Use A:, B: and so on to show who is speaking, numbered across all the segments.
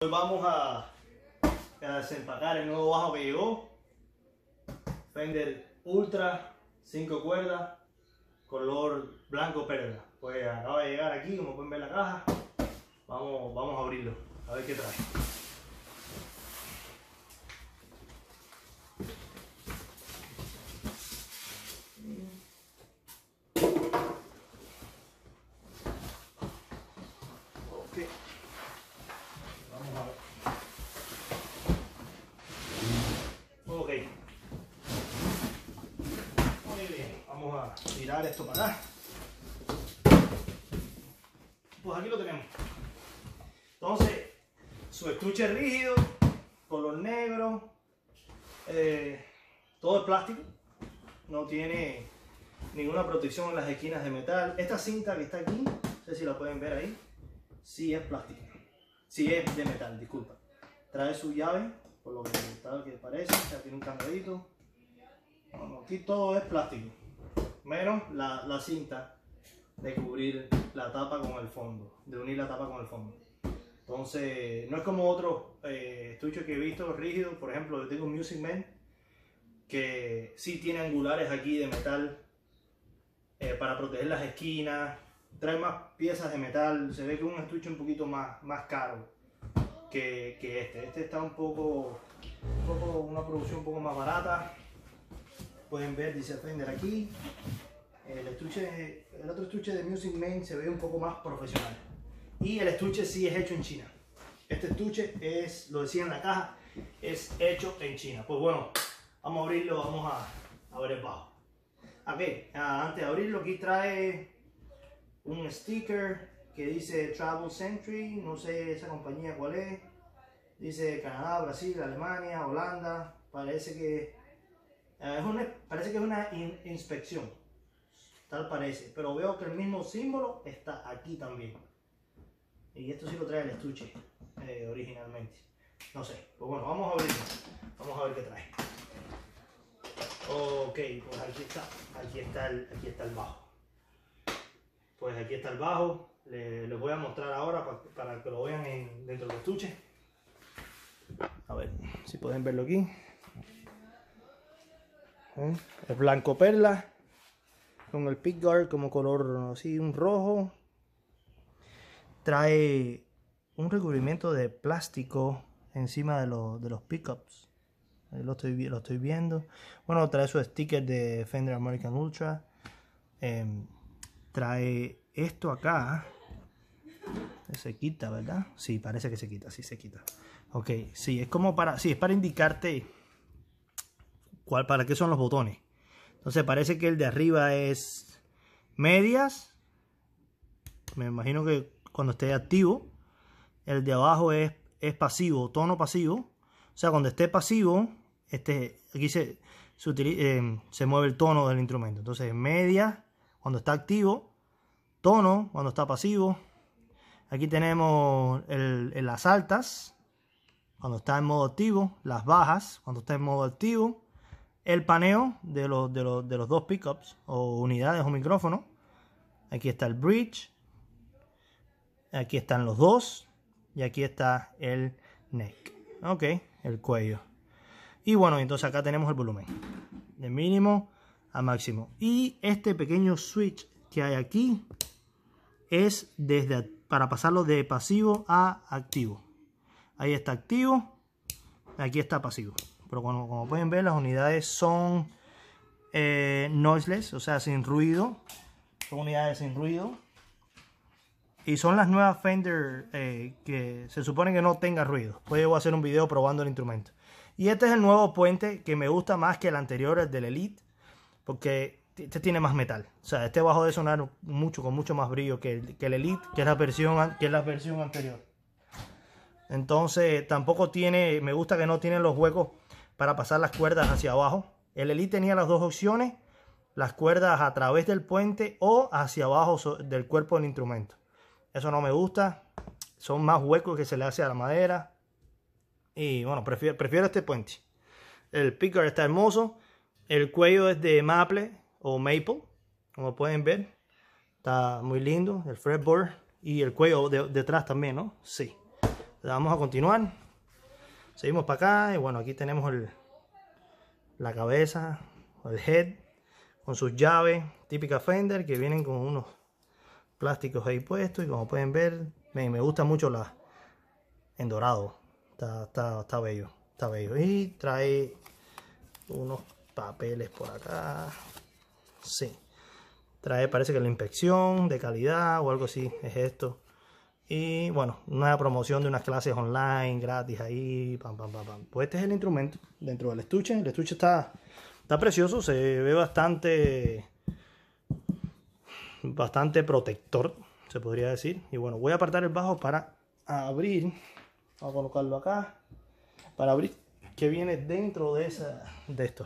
A: Hoy vamos a desempacar el nuevo bajo que llegó. Fender Ultra 5 cuerdas, color blanco perla. Pues acaba de llegar aquí, como pueden ver la caja. Vamos a abrirlo, a ver qué trae. Ok. Vamos a ver. Ok. Muy bien, vamos a tirar esto para acá. Pues aquí lo tenemos. Entonces, su estuche rígido, color negro, todo es plástico, no tiene ninguna protección en las esquinas de metal. Esta cinta que está aquí, no sé si la pueden ver ahí, sí es plástica, sí es de metal, disculpa. Trae su llave, por lo que tal que parece, o sea, tiene un candadito. Bueno, aquí todo es plástico, menos la cinta de cubrir la tapa con el fondo, de unir la tapa con el fondo. Entonces, no es como otros estuches que he visto rígidos. Por ejemplo, yo tengo un Music Man que sí tiene angulares aquí de metal para proteger las esquinas. Trae más piezas de metal. Se ve que es un estuche un poquito más caro que este. Este está una producción un poco más barata. Pueden ver, dice Fender aquí. El otro estuche de Music Man se ve un poco más profesional. Y el estuche sí es hecho en China. Este estuche es, lo decía en la caja, es hecho en China. Pues bueno, vamos a abrirlo, vamos a ver el bajo. Ok, antes de abrirlo, aquí trae un sticker que dice Travel Century. No sé esa compañía cuál es. Dice Canadá, Brasil, Alemania, Holanda. Parece que es una inspección. Tal parece. Pero veo que el mismo símbolo está aquí también. Y esto sí lo trae el estuche originalmente. No sé, pues bueno, vamos a abrirlo. Vamos a ver qué trae. Ok, pues aquí está el bajo. Pues aquí está el bajo. Les voy a mostrar ahora para que lo vean dentro del estuche. A ver si pueden verlo aquí. Es blanco perla, con el pickguard como color así, un rojo. Trae un recubrimiento de plástico encima de los pickups. Ahí lo estoy viendo. Bueno, trae su sticker de Fender American Ultra. Trae esto acá. Se quita, ¿verdad? Sí, parece que se quita. Sí, se quita. Ok, sí, es como para... Sí, es para indicarte para qué son los botones. Entonces parece que el de arriba es medias. Me imagino que cuando esté activo. El de abajo es pasivo, tono pasivo. O sea, cuando esté pasivo, aquí se mueve el tono del instrumento. Entonces, media cuando está activo, tono cuando está pasivo. Aquí tenemos las altas cuando está en modo activo, las bajas cuando está en modo activo, el paneo de los dos pickups o unidades o micrófonos. Aquí está el bridge, aquí están los dos. Y aquí está el neck. Ok, el cuello. Y bueno, entonces acá tenemos el volumen. De mínimo a máximo. Y este pequeño switch que hay aquí es para pasarlo de pasivo a activo. Ahí está activo. Aquí está pasivo. Pero como pueden ver, las unidades son noiseless, o sea, sin ruido. Son unidades sin ruido. Y son las nuevas Fender que se supone que no tenga ruido. Después voy a hacer un video probando el instrumento. Y este es el nuevo puente que me gusta más que el anterior, el del Elite. Porque este tiene más metal. O sea, este bajo de sonar con mucho más brillo que el Elite, que es la versión anterior. Entonces tampoco tiene, me gusta que no tiene los huecos para pasar las cuerdas hacia abajo. El Elite tenía las dos opciones. Las cuerdas a través del puente o hacia abajo del cuerpo del instrumento. Eso no me gusta. Son más huecos que se le hace a la madera. Y bueno, prefiero este puente. El picker está hermoso. El cuello es de maple o maple. Como pueden ver. Está muy lindo. El fretboard. Y el cuello detrás también, ¿no? Sí. Vamos a continuar. Seguimos para acá y bueno, aquí tenemos la cabeza, el head, con sus llaves, típica Fender, que vienen con unos plásticos ahí puestos y como pueden ver, me gusta mucho en dorado. Está bello, está bello. Y trae unos papeles por acá. Sí. Trae, parece que la inspección de calidad o algo así, es esto. Y bueno, una promoción de unas clases online gratis ahí. Pam, pam, pam, pam. Pues este es el instrumento dentro del estuche. El estuche está precioso, se ve bastante protector, se podría decir. Y bueno, voy a apartar el bajo para abrir. Vamos a colocarlo acá. Para abrir que viene dentro de esto.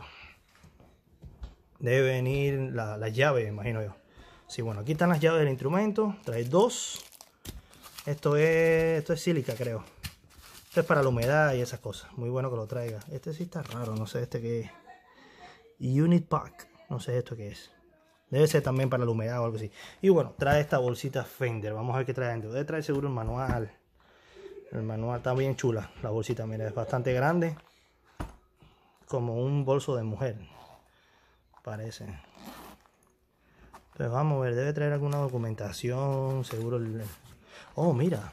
A: Debe venir la llave, imagino yo. Sí, bueno, aquí están las llaves del instrumento. Trae dos. Esto es sílica, creo. Esto es para la humedad y esas cosas. Muy bueno que lo traiga. Este sí está raro, no sé este qué es. Unit Pack. No sé esto qué es. Debe ser también para la humedad o algo así. Y bueno, trae esta bolsita Fender. Vamos a ver qué trae dentro. Debe traer seguro el manual. El manual está bien chula. La bolsita, mira, es bastante grande. Como un bolso de mujer. Parece. Entonces vamos a ver, debe traer alguna documentación, seguro Oh, mira.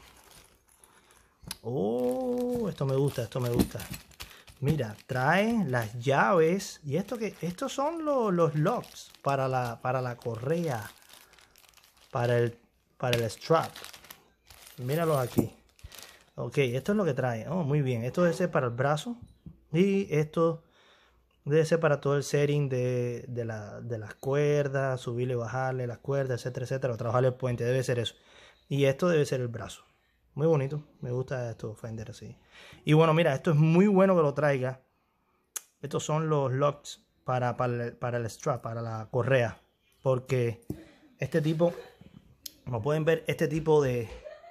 A: Oh, esto me gusta, esto me gusta. Mira, trae las llaves. ¿Y esto qué? Estos son los locks para la correa. Para el strap. Míralos aquí. Ok, esto es lo que trae. Oh, muy bien. Esto debe ser para el brazo. Y esto debe ser para todo el setting de las cuerdas, subirle y bajarle las cuerdas, etcétera, etcétera, o trabajarle el puente, debe ser eso. Y esto debe ser el brazo. Muy bonito, me gusta esto Fender así. Y bueno, mira, esto es muy bueno que lo traiga. Estos son los locks para el strap, para la correa. Porque este tipo, como pueden ver, este tipo de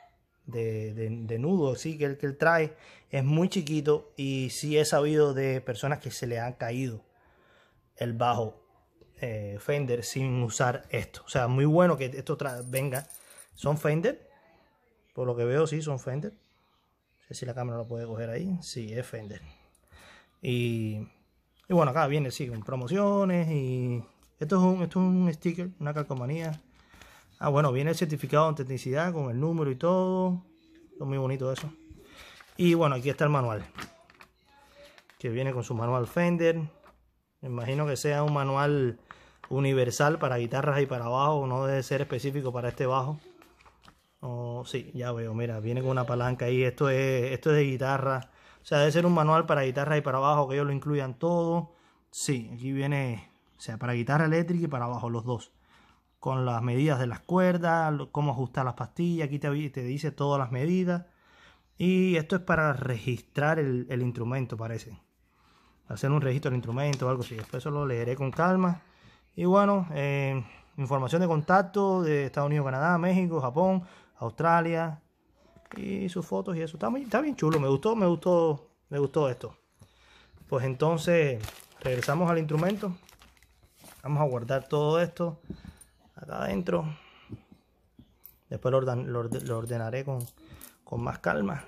A: nudo así que él trae es muy chiquito y sí he sabido de personas que se le han caído el bajo Fender sin usar esto. O sea, muy bueno que esto venga. Son Fender, por lo que veo, sí, son Fender. No sé si la cámara lo puede coger ahí. Sí, es Fender. Y bueno, acá viene, sí, con promociones. Y esto es un sticker, una calcomanía. Ah, bueno, viene el certificado de autenticidad con el número y todo. Es muy bonito eso. Y bueno, aquí está el manual. Que viene con su manual Fender. Me imagino que sea un manual universal para guitarras y para bajo. No debe ser específico para este bajo. Oh, sí, ya veo, mira, viene con una palanca ahí. Esto es de guitarra. O sea, debe ser un manual para guitarra y para bajo, que ellos lo incluyan todo. Sí, aquí viene, o sea, para guitarra eléctrica y para bajo, los dos. Con las medidas de las cuerdas, cómo ajustar las pastillas. Aquí te dice todas las medidas. Y esto es para registrar el instrumento, parece. Hacer un registro del instrumento o algo así. Después eso lo leeré con calma. Y bueno, información de contacto de Estados Unidos, Canadá, México, Japón, Australia. Y sus fotos y eso. Está bien chulo. Me gustó esto. Pues entonces regresamos al instrumento. Vamos a guardar todo esto acá adentro. Después lo ordenaré con más calma.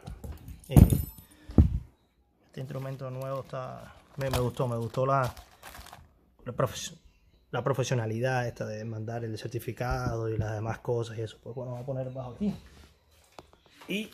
A: Este instrumento nuevo me gustó la profesionalidad esta de mandar el certificado y las demás cosas y eso. Pues bueno, vamos a poner el bajo aquí. Y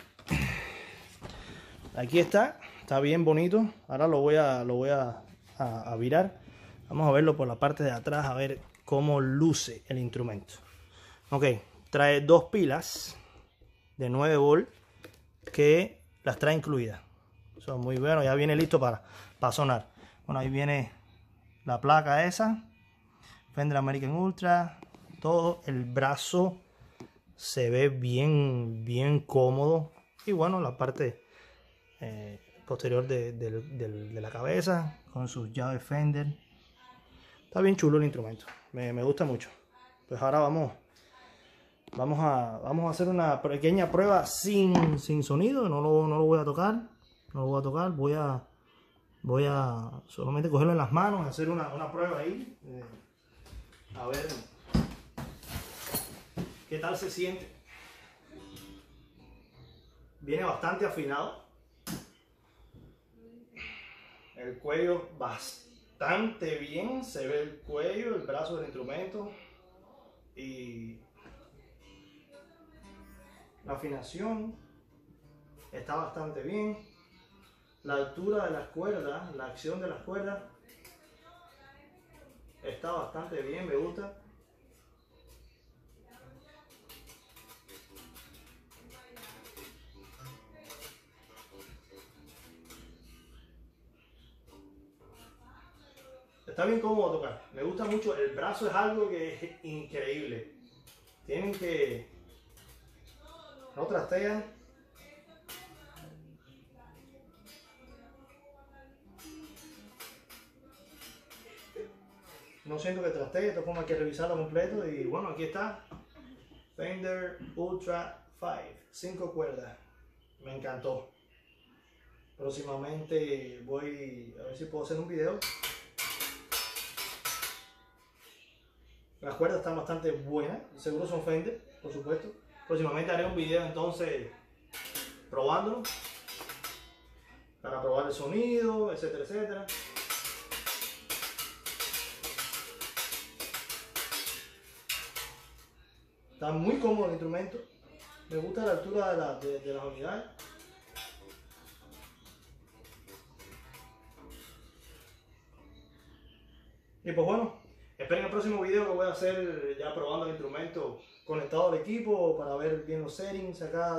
A: aquí está bien bonito. Ahora lo voy a virar. Vamos a verlo por la parte de atrás, a ver cómo luce el instrumento. Ok, trae dos pilas de 9 volt que las trae incluidas. Son muy buenos, ya viene listo para sonar. Bueno, ahí viene la placa esa, Fender American Ultra, todo el brazo se ve bien cómodo. Y bueno, la parte posterior de la cabeza con sus llaves Fender. Está bien chulo el instrumento, me gusta mucho. Pues ahora vamos a hacer una pequeña prueba sin sonido. No lo voy a tocar. Voy a solamente cogerlo en las manos, hacer una prueba ahí. A ver qué tal se siente. Viene bastante afinado. El cuello bastante bien. Se ve el cuello, el brazo del instrumento. Y la afinación está bastante bien. La altura de las cuerdas, la acción de las cuerdas está bastante bien, me gusta. Está bien cómodo tocar. Me gusta mucho. El brazo es algo que es increíble. Tienen que... No trastean. No siento que trastee. Esto como hay que revisarlo completo. Y bueno, aquí está. Fender Ultra 5. 5 cuerdas. Me encantó. Próximamente voy a ver si puedo hacer un video. Las cuerdas están bastante buenas, seguro son Fender, por supuesto. Próximamente haré un video entonces probándolo, para probar el sonido, etcétera, etcétera. Está muy cómodo el instrumento. Me gusta la altura de las unidades. Y pues bueno, esperen el próximo video que voy a hacer ya probando el instrumento conectado al equipo para ver bien los settings acá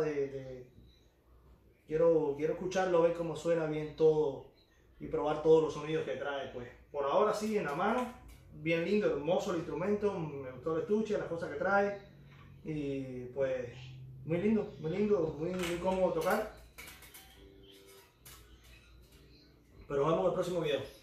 A: Quiero escucharlo, ver cómo suena bien todo y probar todos los sonidos que trae. Pues por ahora sí, en la mano, bien lindo, hermoso el instrumento, me gustó el estuche, las cosas que trae y pues muy lindo, muy cómodo tocar. Pero vamos al próximo video.